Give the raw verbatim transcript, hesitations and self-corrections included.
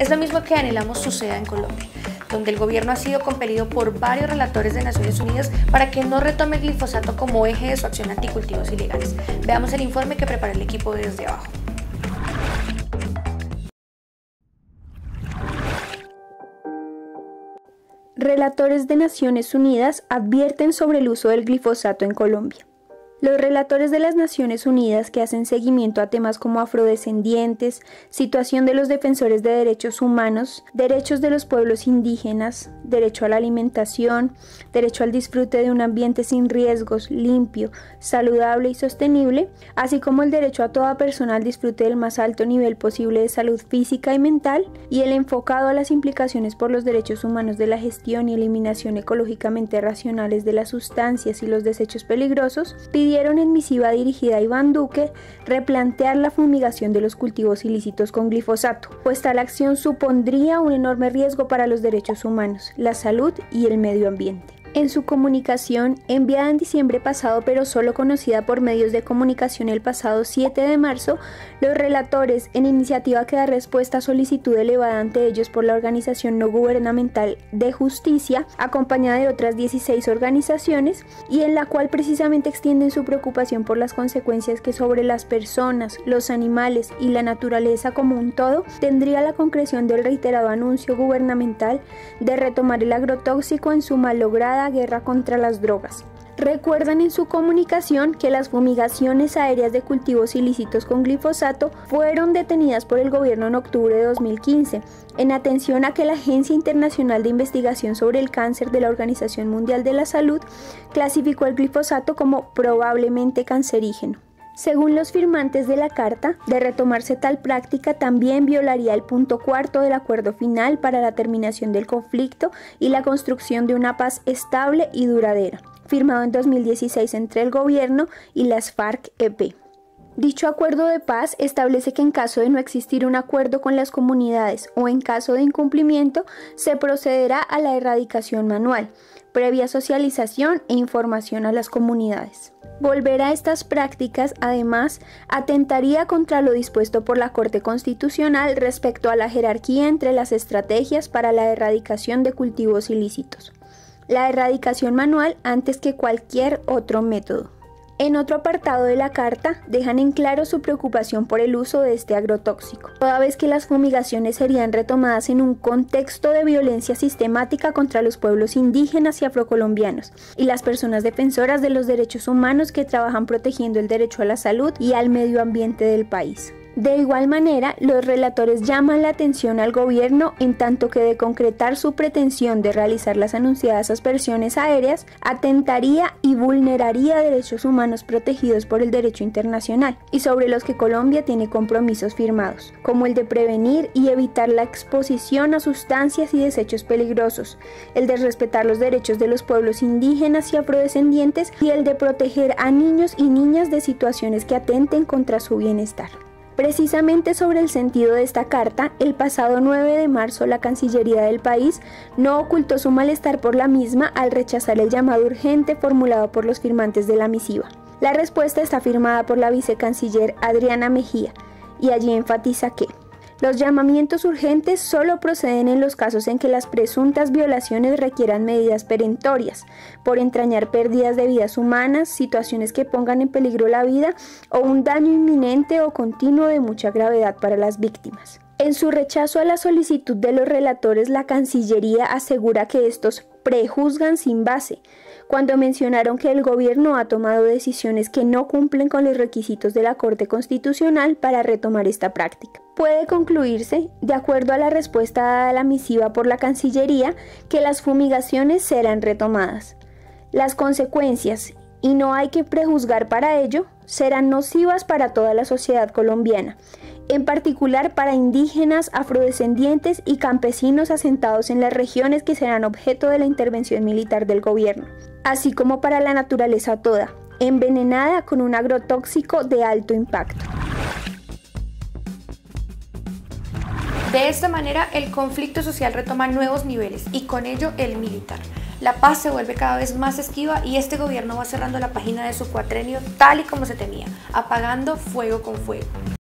Es lo mismo que anhelamos suceda en Colombia, donde el gobierno ha sido compelido por varios relatores de Naciones Unidas para que no retome el glifosato como eje de su acción anticultivos ilegales. Veamos el informe que prepara el equipo de Desde Abajo. Relatores de Naciones Unidas advierten sobre el uso del glifosato en Colombia. Los relatores de las Naciones Unidas que hacen seguimiento a temas como afrodescendientes, situación de los defensores de derechos humanos, derechos de los pueblos indígenas, derecho a la alimentación, derecho al disfrute de un ambiente sin riesgos, limpio, saludable y sostenible, así como el derecho a toda persona al disfrute del más alto nivel posible de salud física y mental, y el enfocado a las implicaciones por los derechos humanos de la gestión y eliminación ecológicamente racionales de las sustancias y los desechos peligrosos, pidieron en misiva dirigida a Iván Duque replantear la fumigación de los cultivos ilícitos con glifosato, pues tal acción supondría un enorme riesgo para los derechos humanos, la salud y el medio ambiente. En su comunicación, enviada en diciembre pasado pero solo conocida por medios de comunicación el pasado siete de marzo, los relatores, en iniciativa que da respuesta a solicitud elevada ante ellos por la organización no gubernamental de Justicia, acompañada de otras dieciséis organizaciones, y en la cual precisamente extienden su preocupación por las consecuencias que sobre las personas, los animales y la naturaleza como un todo tendría la concreción del reiterado anuncio gubernamental de retomar el agrotóxico en su malograda guerra contra las drogas. Recuerdan en su comunicación que las fumigaciones aéreas de cultivos ilícitos con glifosato fueron detenidas por el gobierno en octubre de dos mil quince, en atención a que la Agencia Internacional de Investigación sobre el Cáncer de la Organización Mundial de la Salud clasificó el glifosato como probablemente cancerígeno. Según los firmantes de la carta, de retomarse tal práctica también violaría el punto cuarto del acuerdo final para la terminación del conflicto y la construcción de una paz estable y duradera, firmado en dos mil dieciséis entre el gobierno y las FARC-E P. Dicho acuerdo de paz establece que en caso de no existir un acuerdo con las comunidades o en caso de incumplimiento, se procederá a la erradicación manual, previa socialización e información a las comunidades. Volver a estas prácticas, además, atentaría contra lo dispuesto por la Corte Constitucional respecto a la jerarquía entre las estrategias para la erradicación de cultivos ilícitos. La erradicación manual antes que cualquier otro método. En otro apartado de la carta, dejan en claro su preocupación por el uso de este agrotóxico, toda vez que las fumigaciones serían retomadas en un contexto de violencia sistemática contra los pueblos indígenas y afrocolombianos, y las personas defensoras de los derechos humanos que trabajan protegiendo el derecho a la salud y al medio ambiente del país. De igual manera, los relatores llaman la atención al gobierno en tanto que de concretar su pretensión de realizar las anunciadas aspersiones aéreas, atentaría y vulneraría derechos humanos protegidos por el derecho internacional y sobre los que Colombia tiene compromisos firmados, como el de prevenir y evitar la exposición a sustancias y desechos peligrosos, el de respetar los derechos de los pueblos indígenas y afrodescendientes y el de proteger a niños y niñas de situaciones que atenten contra su bienestar. Precisamente sobre el sentido de esta carta, el pasado nueve de marzo la Cancillería del país no ocultó su malestar por la misma al rechazar el llamado urgente formulado por los firmantes de la misiva. La respuesta está firmada por la vicecanciller Adriana Mejía y allí enfatiza que los llamamientos urgentes solo proceden en los casos en que las presuntas violaciones requieran medidas perentorias, por entrañar pérdidas de vidas humanas, situaciones que pongan en peligro la vida o un daño inminente o continuo de mucha gravedad para las víctimas. En su rechazo a la solicitud de los relatores, la Cancillería asegura que estos prejuzgan sin base, cuando mencionaron que el gobierno ha tomado decisiones que no cumplen con los requisitos de la Corte Constitucional para retomar esta práctica. Puede concluirse, de acuerdo a la respuesta dada a la misiva por la Cancillería, que las fumigaciones serán retomadas. Las consecuencias, y no hay que prejuzgar para ello, serán nocivas para toda la sociedad colombiana, en particular para indígenas, afrodescendientes y campesinos asentados en las regiones que serán objeto de la intervención militar del gobierno, así como para la naturaleza toda, envenenada con un agrotóxico de alto impacto. De esta manera, el conflicto social retoma nuevos niveles y con ello el militar. La paz se vuelve cada vez más esquiva y este gobierno va cerrando la página de su cuatrenio tal y como se temía, apagando fuego con fuego.